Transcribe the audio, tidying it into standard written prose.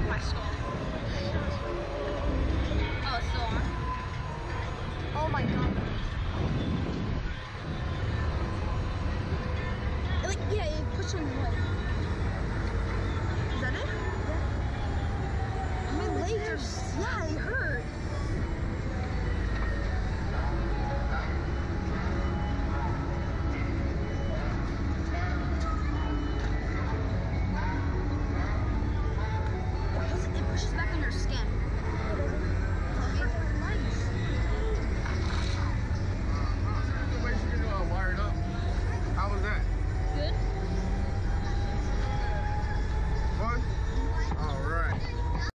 my skull. Oh, it's still on? Oh my god. Like, yeah, it pushed on your leg. Is that it? Yeah. My legs are, yeah, it hurts.